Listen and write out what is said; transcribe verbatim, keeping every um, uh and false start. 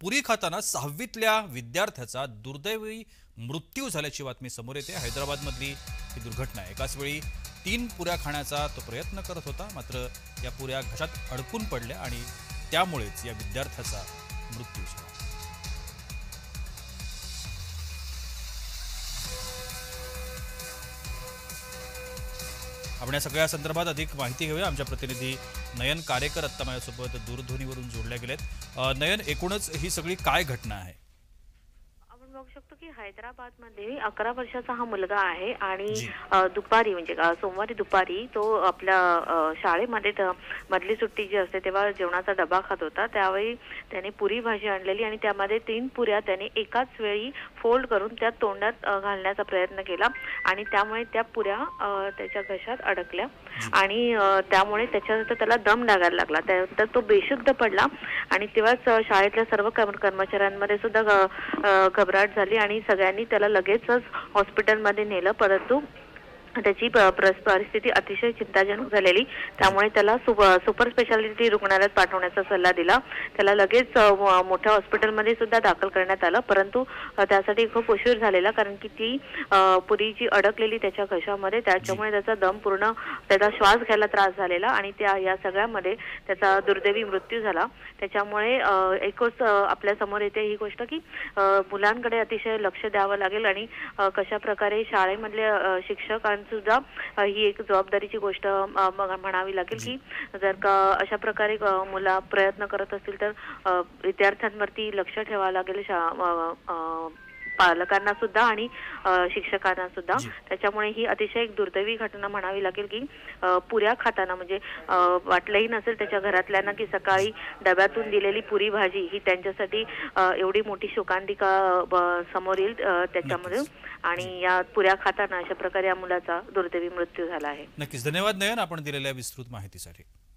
पुरी खाताना सहावीतल्या विद्यार्थ्याचा दुर्दैवी मृत्यू झाल्याची बातमी समोर येते। हैदराबादमधली ही दुर्घटना आहे। एकाच वेळी तीन पुऱ्या खाण्याचा तो प्रयत्न करत होता, मात्र या पुऱ्या घशात अडकून पडल्या आणि त्यामुळेच या विद्यार्थ्याचा मृत्यू झाला। आपण या सगळ्या संदर्भात अधिक माहिती घेऊया। आमच्या प्रतिनिधी नयन कारेकर आत्ता माझ्यासोबत दूरध्वनीवरून जोडल्या गेलेत। नयन, एकूणच ही सगळी काय घटना आहे? आपण बघू शकतो की हैदराबाद मध्ये अकरा वर्षाचा हा मुलगा आहे आणि जी दुपारी म्हणजे सोमवारी दुपारी तो आपल्या शाळेमध्ये मधली सुट्टी जी असते तेव्हा जेवणाचा डबा खात होता। त्यावेळी त्याने पुरी भाजी आणलेली आणि त्यामध्ये तीन पुऱ्या त्याने एकाच वेळी फोल्ड करून त्या तोंडात घालण्याचा प्रयत्न केला आणि त्यामुळे त्या पुऱ्या त्याच्या घशात अडकल्या आणि त्यामुळे त्याच्यानंतर त्याला दम लागायला लागला। त्यानंतर तो बेशुद्ध पडला आणि तेव्हाच शाळेतल्या सर्व कर्मचाऱ्यांमध्ये सुद्धा घबराट झाली आणि सगळ्यांनी त्याला लगेचच हॉस्पिटलमध्ये नेलं, परंतु त्याची परिस्थिती अतिशय चिंताजनक झालेली। त्यामुळे त्याला सुपर स्पेशालिटी रुग्णालयात पाठवण्याचा सल्ला दिला। त्याला लगेच मोठ्या हॉस्पिटलमध्ये सुद्धा दाखल करण्यात आलं, परंतु त्यासाठी खूप उशीर झालेला, कारण की ती पुरी जी अडकलेली त्याच्या घशामध्ये त्याच्यामुळे त्याचा दम पूर्ण त्याचा श्वास घ्यायला त्रास झालेला आणि त्या या सगळ्यामध्ये त्याचा दुर्दैवी मृत्यू झाला। त्याच्यामुळे एकच आपल्या समोर येते ही गोष्ट की मुलांकडे अतिशय लक्ष द्यावं लागेल आणि कशा प्रकारे शाळेमधले शिक्षक सुद्धा ही एक जबाबदारीची गोष्ट म्हणावी लागेल की जर का अशा प्रकारे मुलं प्रयत्न करत असतील तर विद्यार्थ्यांवरती लक्ष ठेवावं लागेल, पालकांना सुद्धा आणि शिक्षकांना सुद्धा। त्याच्यामुळे ही अतिशय एक दुर्दैवी घटना म्हणावी लागेल की पुऱ्या खाताना म्हणजे वाटलंही नसेल त्याच्या घरातल्यांना की सकाळी डब्यातून दिलेली पुरी भाजी ही त्यांच्यासाठी एवढी मोठी शोकांतिका समोर येईल त्याच्यामध्ये आणि या पुऱ्या खाताना अशा प्रकारे या मुलाचा दुर्दैवी मृत्यू झाला आहे। नक्कीच, धन्यवाद नयन, आपण दिलेल्या विस्तृत माहितीसाठी।